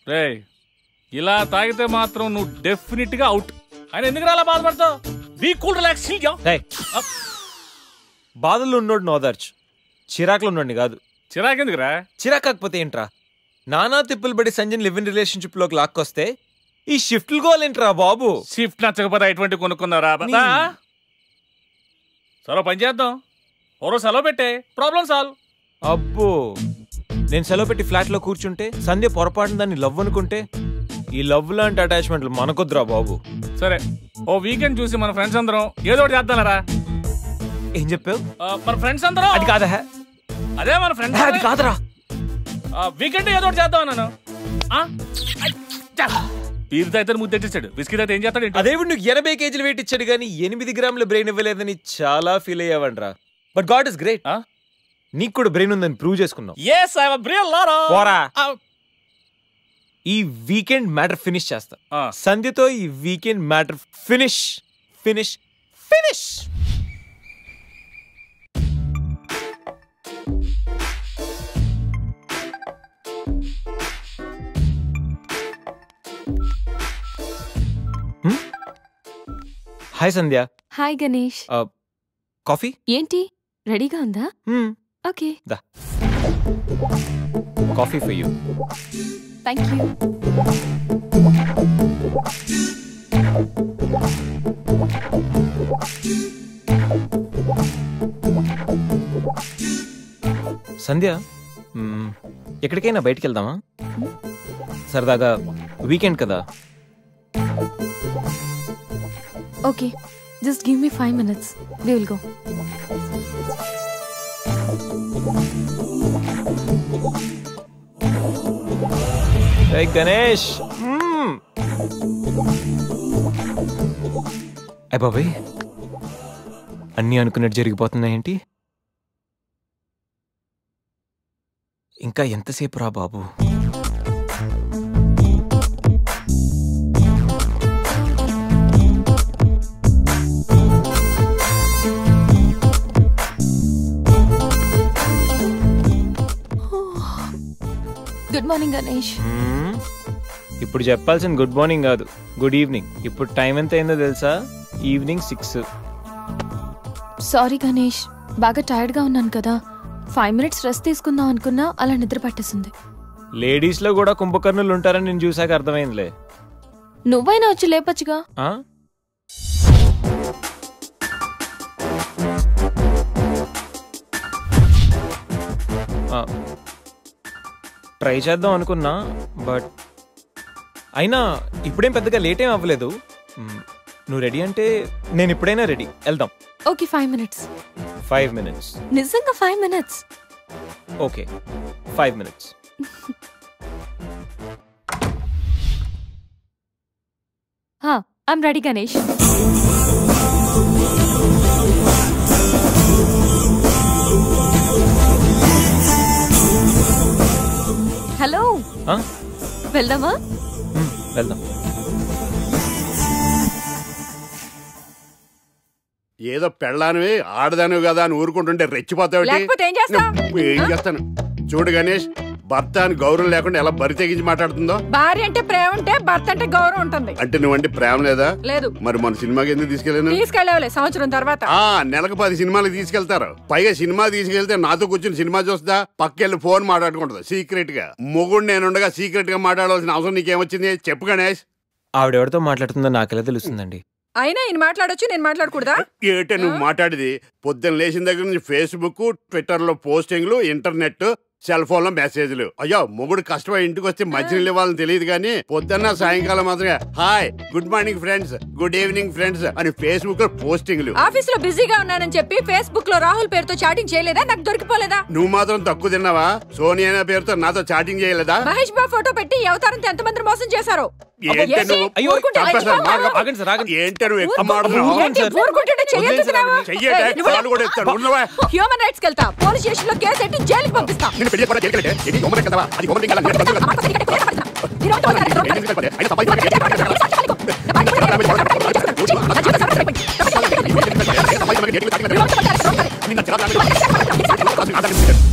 రేయ్ ఇలా తాగితే మాత్రం నువ్వు డెఫినెట్ గా అవుట్. ఆయన ఎందుకు అలా బాధపడతావు? Be cool, relax. బాధల్లో ఉన్నోడు నోదార్చు, చిరాకులో ఉన్నోడిని కాదు. చిరాకెందుకురా? చిరాకు కాకపోతే ఏంట్రా? నానా తిప్పులు పడి సంజయ్ లివ్ ఇన్ రిలేషన్షిప్ లోకి లాక్కొస్తే ఈ షిఫ్ట్లు గోలేంట్రా బాబు? షిఫ్ట్ నచ్చకపోతే ఎటువంటి కొనుక్కున్నారా? సరే పని చేద్దాం, ఓరో సెలవు పెట్టే, ప్రాబ్లం సాల్వ్. అబ్బో, నేను సెలవు పెట్టి ఫ్లాట్ లో కూర్చుంటే సంధ్య పొరపాటున దాన్ని లవ్ అనుకుంటే ఈ లవ్ లాంటి అటాచ్మెంట్లు మనకొద్దురా బాబు. సరే ఓ వీకెండ్ చూసి మన ఫ్రెండ్స్ అందరం ఏదో ఒకటి చేద్దాంరా. ఏం చెప్పావు? మన ఫ్రెండ్స్ అందరం. అది కాదా? అదే మన ఫ్రెండ్స్. అది కాదురా, వీకెండ్ ఏదో ఒకటి చేద్దాం అన్నాను. పీరుతో అయితే ముద్దెట్టించాడు, బిస్కెట్ అయితే ఏం చేస్తాడు? అదేవిడు నువ్వు 80 కేజీలు వెయిట్ ఇచ్చాడు కానీ 8 గ్రాముల బ్రెయిన్ ఇవ్వలేదని చాలా ఫీల్ అయ్యావంట్రా. బట్ గాడ్ ఇస్ గ్రేట్, నీకు కూడా బ్రెయిన్ ఉందని ప్రూవ్ చేసుకున్నావు. ఈ వీకెండ్ మ్యాటర్ ఫినిష్ చేస్తా. సంధ్యతో ఈ weekend matter finish finish finish. Hi Sandhya. Hi Ganesh. Coffee ఏంటి రెడీగా ఉందా? ఓకే, దా coffee for you. Thank you. Sandhya, ఎక్కడికైనా బయటికి వెళ్దామా? సరదాగా వీకెండ్ కదా. Okay, just give me 5 minutes. We will go. Hey Ganesh. అయ్య బాబాయ్, అన్నీ అనుకున్నట్టు జరిగిపోతున్నాయేంటి? ఇంకా ఎంతసేపు రా బాబు? Good morning Ganesh. ఇప్పుడు చెప్పాల్సిన గుడ్ మార్నింగ్ కాదు, గుడ్ ఈవినింగ్. ఇప్పుడు టైం ఎంత అయిందో తెలుసా? ఈవినింగ్ 6. సారీ గణేష్, బాగా టైర్డ్ గా ఉన్నాను కదా. 5 minutes రెస్ట్ తీసుకుందాం అనుకున్నా, అలా నిద్ర పట్టేసింది. లేడీస్ లో కూడా కుంభకర్ణులు ఉంటారని నేను చూసాక అర్థమైందిలే. నువ్వైనా వచ్చి లేపచ్చుగా. ట్రై చేద్దాం అనుకున్నా, బట్ అయినా ఇప్పుడేం పెద్దగా లేట్ ఏం అవ్వలేదు. నువ్వు రెడీ అంటే నేను ఇప్పుడైనా రెడీ, వెళ్దాం. Okay, 5 minutes. 5 minutes? నిజంగా 5 minutes? Okay, 5 minutes. I'm ready Ganesh. Hello, వెళ్దామా? వెళ్దాం. ఏదో పెళ్ళానివి ఆడదానివి కదా అని ఊరుకుంటుంటే రెచ్చిపోతావు. ఏం చేస్తాను చూడు గణేష్, భర్త అని గౌరవం లేకుండా ఎలా బరి తెగించి మాట్లాడుతుందో. భార్య అంటే ప్రేమ ఉంటే భర్త అంటే గౌరవం ఉంటుంది. అంటే నువ్వంటే ప్రేమ లేదా? లేదు. మరి మన సినిమాకి ఎందుకు తీసుకెళ్ళాలి? సంవత్సరం తర్వాత. నెలకు 10 సినిమాలకు తీసుకెళ్తారు. పైగా సినిమా తీసుకెళ్తే నాతో కూర్చుని సినిమా చూస్తా, పక్కెళ్ళి ఫోన్ మాట్లాడుకుంటుంది సీక్రెట్ గా. మొగుడు నేనుండగా సీక్రెట్ గా మాట్లాడాల్సిన అవసరం నీకేమొచ్చింది చెప్పు గణేష్. ఆవిడెవరితో మాట్లాడుతుందో నాకెలా తెలుస్తుందండి? అయినా ఈయన మాట్లాడొచ్చు, నేను మాట్లాడకూడదా? ఏటే నువ్వు మాట్లాడేది? పొద్దున్న లేచిన దగ్గర నుంచి ఫేస్బుక్, ట్విట్టర్ లో పోస్టింగ్లు, ఇంటర్నెట్, సెల్ ఫోన్ లో మెసేజ్లు. అయ్యో, మొగుడు కష్టమై ఇంటికి వస్తే మంచినీళ్ళు ఇవ్వాలని తెలియదు కానీ పొద్దున్న సాయంకాలం మాత్రమే hi, good morning friends, good evening friends అని ఫేస్బుక్ లో పోస్టింగ్లు. ఆఫీస్ లో బిజీగా ఉన్నానని చెప్పి ఫేస్బుక్ లో రాహుల్ పేరుతో చాటింగ్ చేయలేదా? నాకు దొరికిపోలేదా? నువ్వు మాత్రం తక్కువ తిన్నావా? సోనియా పేరుతో నాతో చాటింగ్ చేయలేదా? మహేష్ బాబు ఫోటో పెట్టి అవతారంతో ఎంతమంది మోసం చేశారు. ఏంటి నువ్వు ఎక్కువ మాట్లాడుతున్నావు? హ్యూమన్ రైట్స్ కి వెళ్తా, పోలీస్ స్టేషన్ లో కేసు పెట్టి జైలుకి పంపిస్తా. నిన్న